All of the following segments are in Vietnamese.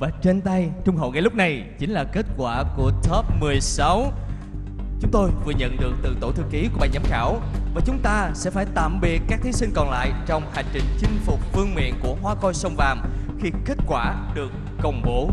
Và trên tay Trung Hậu ngay lúc này chính là kết quả của top 16 chúng tôi vừa nhận được từ tổ thư ký của ban giám khảo. Và chúng ta sẽ phải tạm biệt các thí sinh còn lại trong hành trình chinh phục vương miện của Hoa Khôi Sông Vàm khi kết quả được công bố.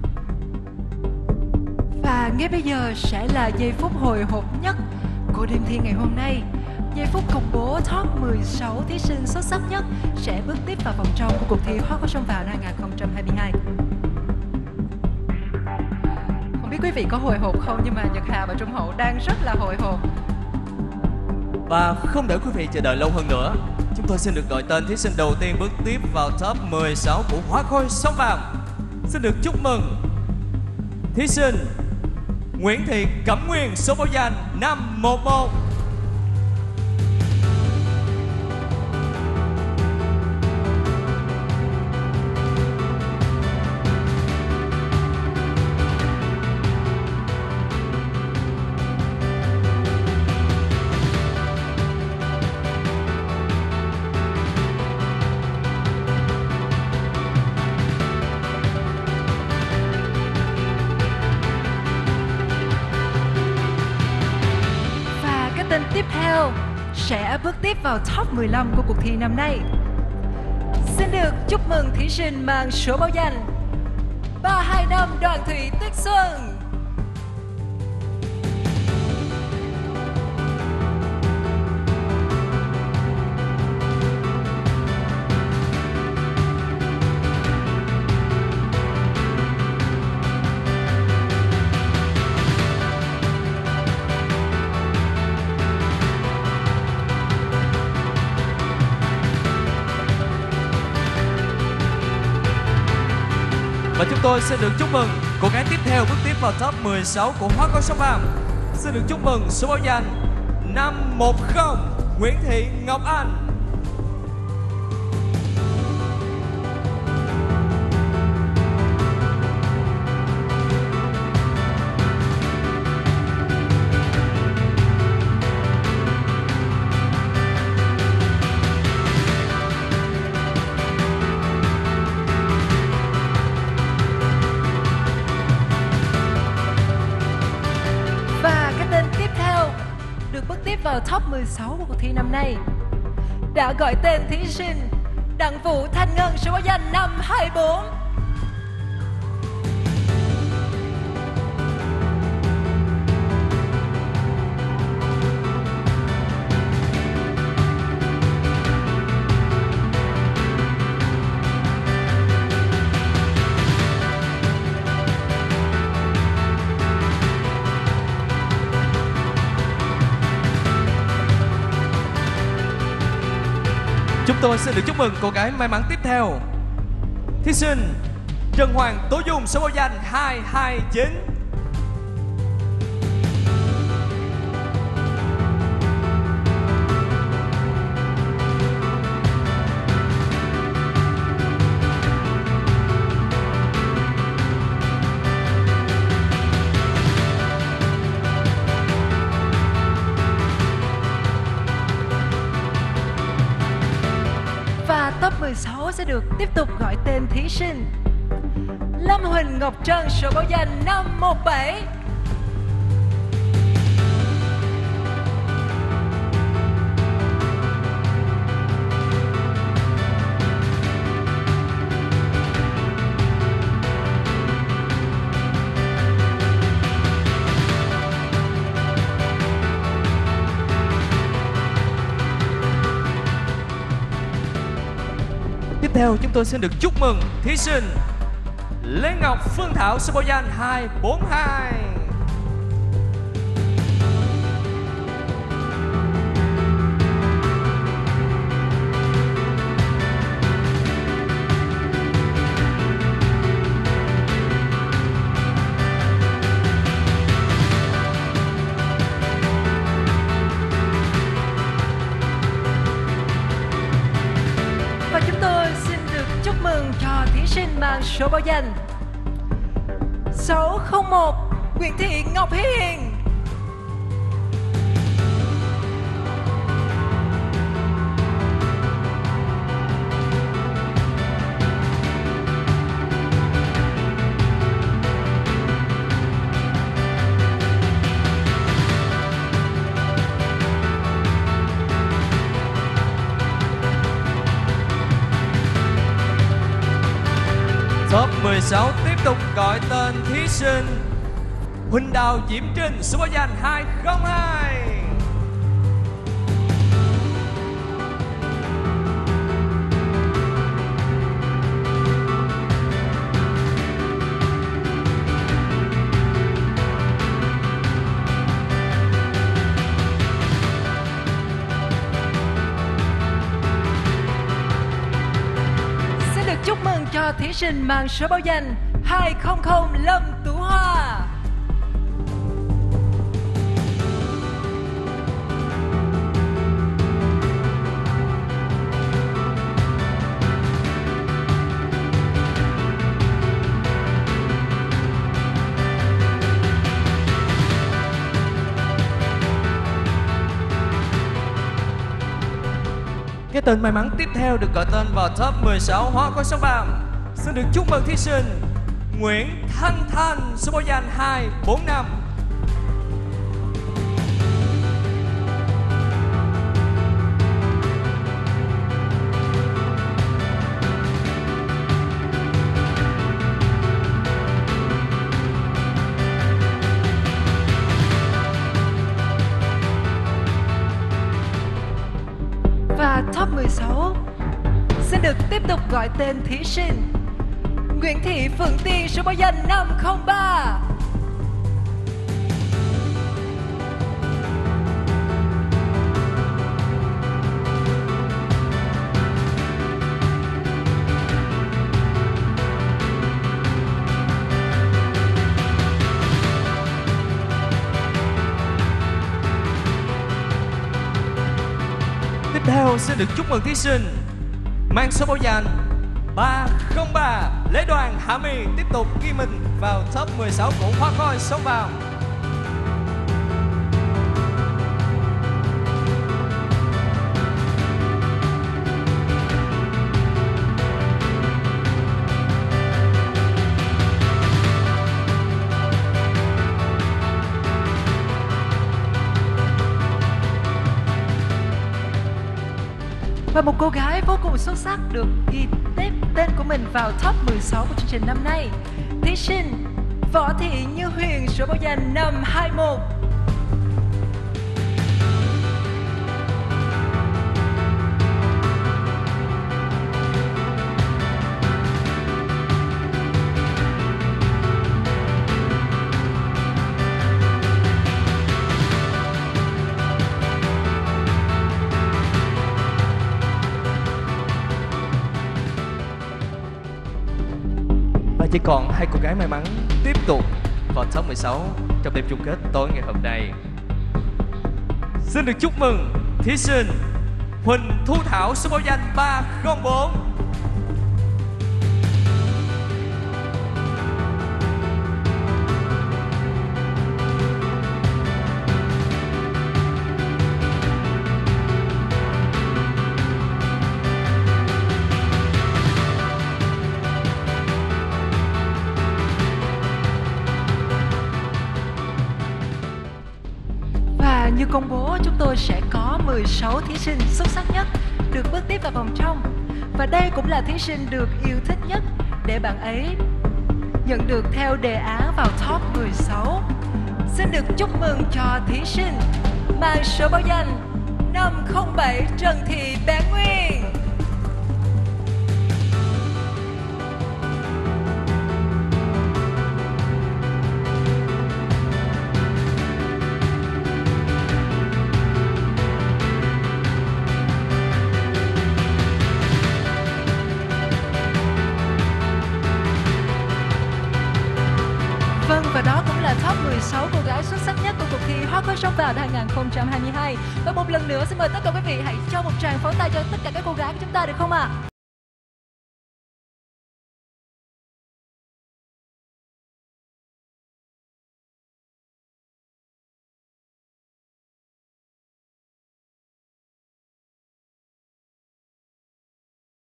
Và ngay bây giờ sẽ là giây phút hồi hộp nhất của đêm thi ngày hôm nay. Giây phút công bố top 16 thí sinh xuất sắc nhất sẽ bước tiếp vào vòng trong của cuộc thi Hoa Khôi Sông Vàm 2022. Không biết quý vị có hồi hộp không, nhưng mà Nhật Hà và Trung Hậu đang rất là hồi hộp. Và không để quý vị chờ đợi lâu hơn nữa, chúng tôi xin được gọi tên thí sinh đầu tiên bước tiếp vào top 16 của Hoa Khôi Sông Vàm. Xin được chúc mừng thí sinh Nguyễn Thị Cẩm Nguyên, số báo danh 511. Tên tiếp theo sẽ bước tiếp vào top 15 của cuộc thi năm nay. Xin được chúc mừng thí sinh mang số báo danh 325 Đoàn Thị Tuyết Xuân. Và chúng tôi xin được chúc mừng cô gái tiếp theo bước tiếp vào top 16 của Hoa Khôi Sông Vàm. Xin được chúc mừng số báo danh 510 Nguyễn Thị Ngọc Anh. Tiếp vào top 16 của cuộc thi năm nay đã gọi tên thí sinh Đặng Vũ Thanh Ngân, số báo danh 524. Chúng tôi xin được chúc mừng cô gái may mắn tiếp theo, thí sinh Trần Hoàng Tố Dung, số báo danh 229. Top 16 sẽ được tiếp tục gọi tên thí sinh Lâm Huỳnh Ngọc Trân, số báo danh 517. Tiếp theo chúng tôi xin được chúc mừng thí sinh Lê Ngọc Phương Thảo, số báo danh 242. Mang số báo danh 601 Nguyễn Thị Ngọc Hiền. Top 16 tiếp tục gọi tên thí sinh Huỳnh Đào Diễm Trinh, số báo danh 202. Chúc mừng cho thí sinh mang số báo danh 200 Lâm Tú Hoa. Cái tên may mắn tiếp theo được gọi tên vào top 16 Hoa Khôi Sao Vàng. Xin được chúc mừng thí sinh Nguyễn Thanh Thanh, số báo danh 245. Và top 16 xin được tiếp tục gọi tên thí sinh Nguyễn Thị Phượng Tiên, số báo danh 503. Tiếp theo xin được chúc mừng thí sinh mang số báo danh 303 Lễ Đoàn Hạ My, tiếp tục ghi mình vào top 16 của Hoa Khôi Sao Vàng. Và một cô gái vô cùng xuất sắc được ghi tiếp tên của mình vào top 16 của chương trình năm nay. Thí sinh Võ Thị Như Huyền, số báo danh 521. Và chỉ còn hai cô gái may mắn tiếp tục vào top 16 trong đêm chung kết tối ngày hôm nay. Xin được chúc mừng thí sinh Huỳnh Thu Thảo, số báo danh 304. Như công bố, chúng tôi sẽ có 16 thí sinh xuất sắc nhất được bước tiếp vào vòng trong. Và đây cũng là thí sinh được yêu thích nhất để bạn ấy nhận được theo đề án vào top 16. Xin được chúc mừng cho thí sinh mang số báo danh 507 Trần Thị Bé Nguyên. Vâng, và đó cũng là top 16 cô gái xuất sắc nhất của cuộc thi Hoa Khôi Sao Vàng 2022. Và một lần nữa xin mời tất cả quý vị hãy cho một tràng pháo tay cho tất cả các cô gái của chúng ta được không ạ?